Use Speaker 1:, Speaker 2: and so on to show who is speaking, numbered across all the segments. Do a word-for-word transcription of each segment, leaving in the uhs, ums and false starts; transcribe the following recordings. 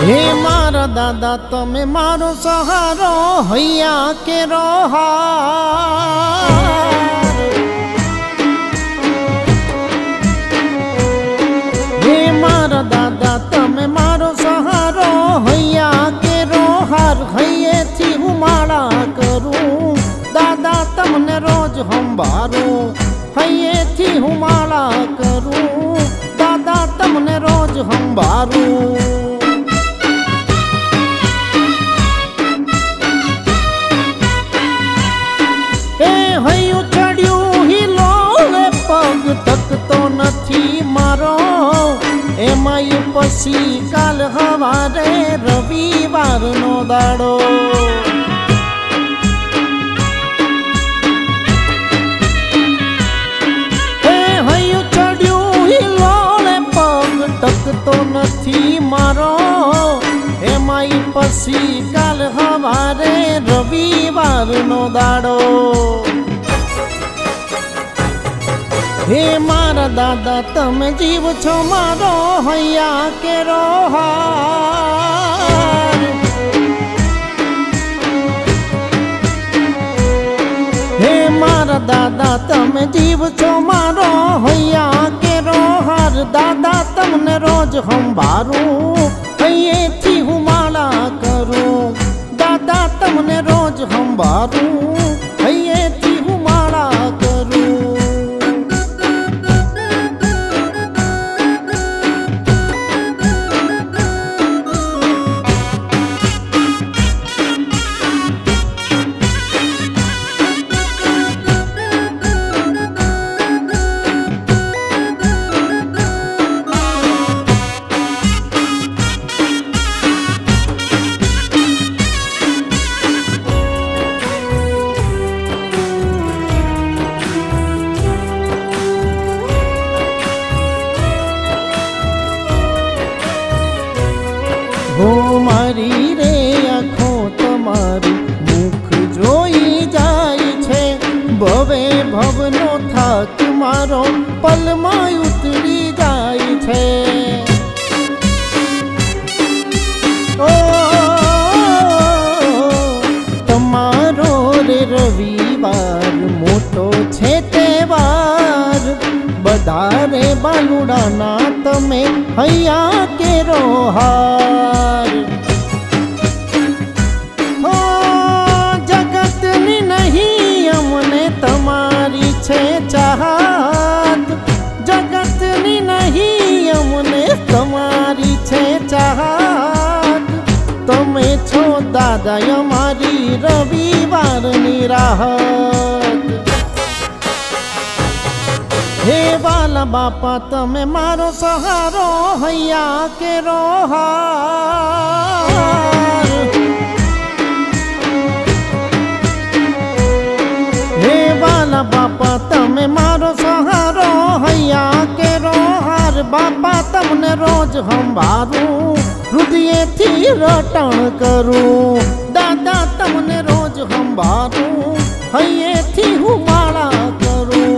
Speaker 1: हे मारा दादा तमे मारो सहारो हैया के रोहार। हे मारा दादा तमे मारो सहारो हैया के रोहार। हैये थी हूँ माड़ा करूँ दादा तमने रोज हंभारूं। हैये थी हूँ माड़ा करूँ दादा तमने रोज हंभारूं। तक तो नथी मारो एमाय पछी काल हवारे रविवार नो दाड़ो। हे हयु चढ़्यू हिलोळे पग तक तो नथी मारो एमाय पछी काल हवारे रविवार नो दाड़ो। हे मारा दादा तमे जीव छो मारो हैया के रोहार। हे मारा दादा तमे जीव छो मारो हैया के रोहार। दादा तमने रोज हंभारूं हैये थी हूँ माड़ा करूं। दादा तमने रोज हंभारूं हैये थी हूँ माड़ा करूं। हो मारी रे आँखो तमारी मुख जोई जाय छे। भवे भवनो थाक मारो पलमां उतरी जाय छे। ओ तमारो रे रविवार मोटो छे तहेवार। बधारे बालुडाना तमे हैया के रोहार। हो जगतनी नहीं अमने तमारी छे चाहत। जगतनी नहीं अमने तमारी छे चाहत। तमे छो दादा अमारी रविवारनी राहत। हे वाला बापा तमे मारो सहारो हैया के रोहार। हे वाला बापा तमे मारो सहारो हैया के रोहार। बापा तमने रोज हंभारूं हृदय थी रटण करूं। दादा तमने रोज हंभारूं हैये थी हूँ माड़ा करूं।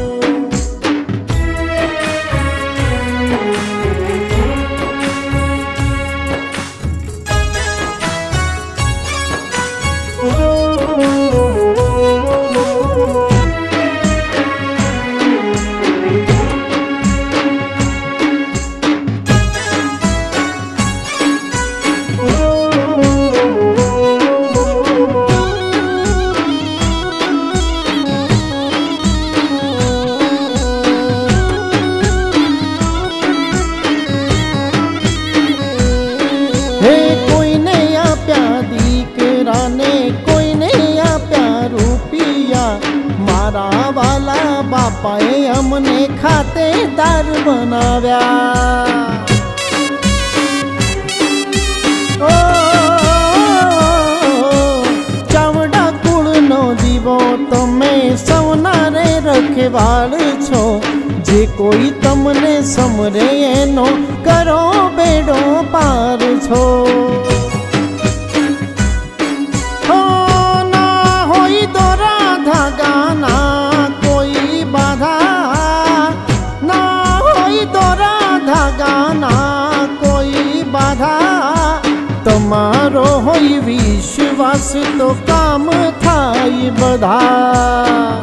Speaker 1: मारा वाला बापाए हमने खातेदार बनाव्या। ओ चावड़ा कुल नो दीवो तमे सवनारे रखेवाड़ छो। जे कोई तमने समरे एनो करो बेड़ो पार छो। गाना कोई बाधा ना होई तो राधा गाना कोई बाधा। વિશ્વાસ તો કામ થાય બધા।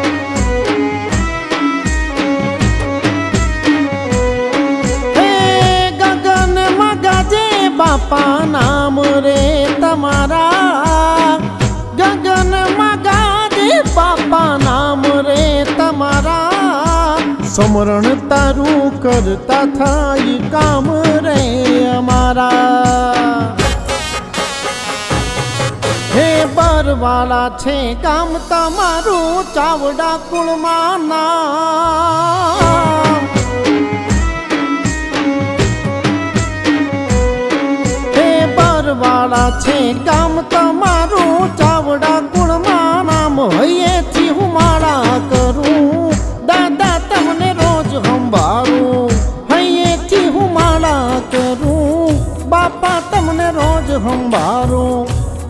Speaker 1: बापा नाम रे तमारा गगन मगादे बापा नाम रे तमारा समरण तारू करता थाई काम रे अमारा। हे बरवाला छे काम तमारू चावड़ा कुळमां नाम। वाला छे काम तमारू चावड़ा कुळमां नाम। हयेथी हूँ माळा करूं दादा तमने रोज हंभाळूं। हयेथी हूँ माळा करूं बापा तमने रोज हंभाळूं।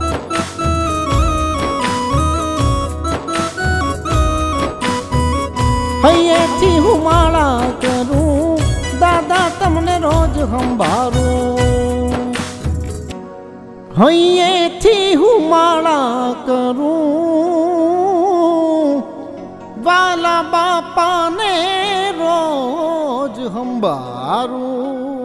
Speaker 1: हयेथी हूँ माळा करूं दादा तमने रोज हंभाळूं। हयेथी हूँ माळा करूं वाला बापा ने रोज हंभाळूं।